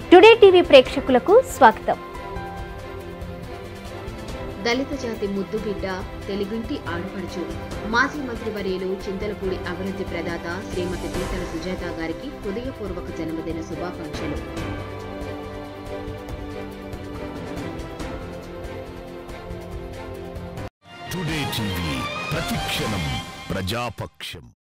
Today TV ప్రేక్షకులకు స్వాగతం. దళిత జాతి ముద్దుబిడ్డ, తెలుగింటి ఆడపడుచు, మాజీ మంత్రివర్యులు చింతలపూడి అభివృద్ధి ప్రదాత శ్రీమతి పీతల సుజాత గారికి హృదయపూర్వక జన్మదిన శుభాకాంక్షలు. టుడే టీవీ ప్రతిక్షణం ప్రజాపక్షం.